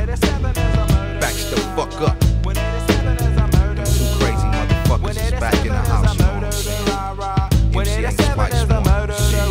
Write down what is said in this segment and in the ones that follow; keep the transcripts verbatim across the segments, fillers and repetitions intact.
Backs the fuck up. Them two crazy motherfuckers is back in the house, you know what I'm saying? M C A Spice One, shit.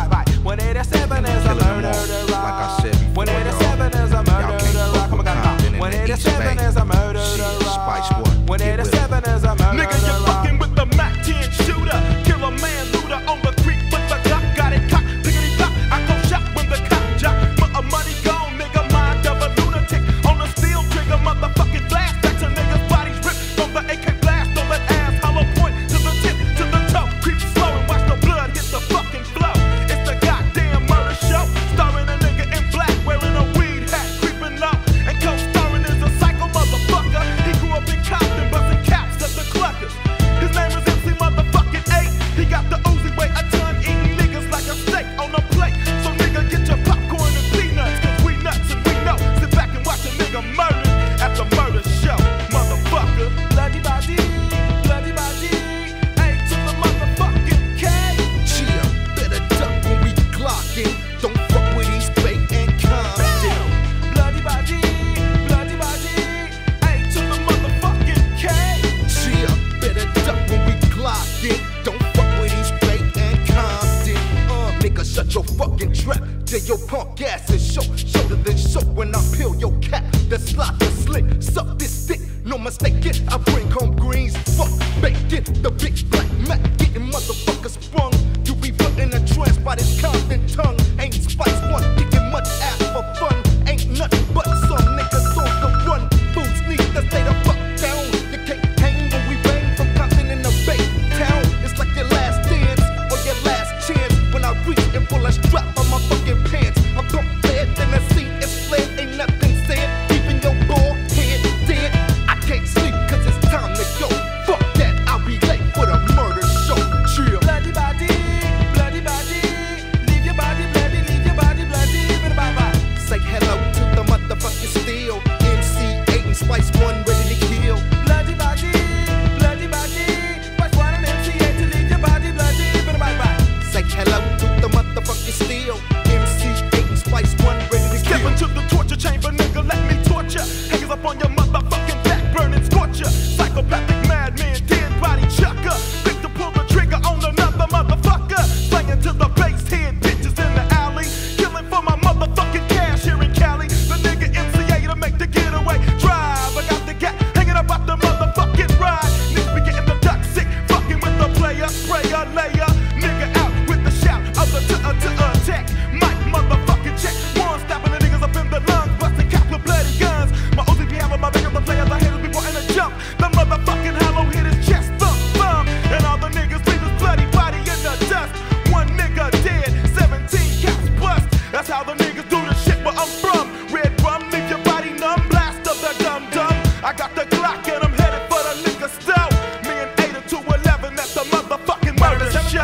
Killing them all. Like I said before, y'all, y'all can't fuck with Compton in the East Bay. Shit, Spice One, get with it. Nigga, you're fucking with the Mac ten shooter. Kill a man, looter on the creek with the Glock. Got it cocked, pickety block. I go shot when the cop jock. But a money gone, nigga, mind of a lunatic. On a steel trigger, motherfucking blast. Back to niggas' bodies ripped from the A K blast. On that ass, hollow point to the tip, to the toe. Creep slow and watch the blood hit the fucking flow. It's the goddamn murder show. Starring a nigga in black, wearing a weed hat, creeping low. And co-starring is a psycho motherfucker. He grew up in Compton, busting caps at the cluckers. His name is M C motherfucking eight. He got the Uzi, weigh a ton, eating niggas like a steak on a plate. So nigga, get your popcorn and peanuts, cause we nuts and we know. Sit back and watch a nigga murder at the murder show, motherfucker. Bloody body, bloody body, A to the motherfucking K. Cheer, better duck when we clockin'. Don't fuck with these bait and Compton. Bloody body, bloody body, A to the motherfucking K. Cheer, better duck when we clockin'. Don't fuck with these bait and Compton. Uh, nigga, shut your fucking trap. Till your punk ass is show, shoulder than show when I peel your cap. The slot, the slick, suck this dick. No mistake it, I bring home greens, fuck bacon. The big black Mac getting motherfuckers sprung. You be put in a trance by this Compton tongue. Ain't Spice One kicking much ass for fun. Ain't nothing but some niggas on the run. Fools need to stay the fuck down. You can't hang when we bang from Compton in the Bay Town. It's like your last dance or your last chance. When I reach and pull a strap on my fucking pants, I'm compared then the seat is fled. Ain't nothing said, keeping your bald head dead. I can't sleep cause it's time to go. Fuck that, I'll be late for the murder show. Chill. Bloody body, bloody body, leave your body bloody, leave your body bloody, bye bye. Say hello to the motherfucking steel. M C eight and Spice One ready to kill. Bloody body, bloody body, Spice One and M C eight to leave your body bloody, bye bye. Say hello to the motherfucking steel. M C eight and Spice One ready to Step kill. into the torture chamber, nigga, let me torture. Hangers up on your motherfucking back, burning scorcher. Psychopathic madman, dead body chucker. Quick to pull the trigger on another motherfucker. Slanging to the base, head bitches in the alley. Killing for my motherfucking cash here in Cali. The nigga M C A to make the getaway drive. I got the gat hanging up out the motherfucking ride. Niggas be getting the duck sick, fucking with the player, sprayer, layer. Nigga out with the shout of the to uh, to attack. Mike motherfucking check. One stopping the niggas up in the lungs, busting cops with bloody guns. My Uzi be having my back up the players, I haters be wanting to jump. The motherfucking hollow hit his chest, thump, thump. And all the niggas leave his bloody body in the dust. One nigga dead, seventeen cops bust. That's how the niggas do the shit where I'm from. Red rum, leave your body numb, blast of the dum dum. I got the Glock and I'm headed for the liquor store. Me and eight to eleven at the motherfucking murder show.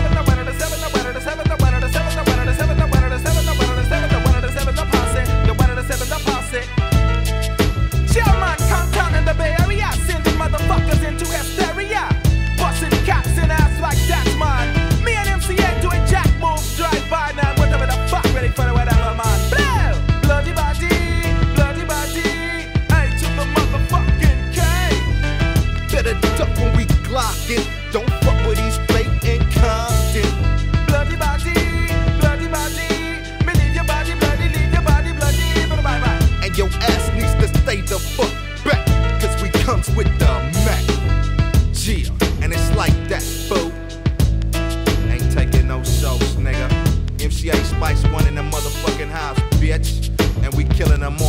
Chairman, Compton in the Bay Area, sending motherfuckers into hysteria. Busting caps in ass like that, man. Me and M C A doing jack moves, drive by now, whatever the fuck, ready for the whatever, man. Blow! Bloody body, bloody body, A to the motherfucking K. Better duck when we clockin'. Don't fuck with these bait and Compton. Bloody body, bloody body, me leave your body bloody, leave your body bloody, bye bye bye. And your ass needs to stay the fuck back, cause we comes with the Mac. Chill, and it's like that, fool. Ain't taking no shows, nigga. M C A Spice One in the motherfucking house, bitch. And we killing them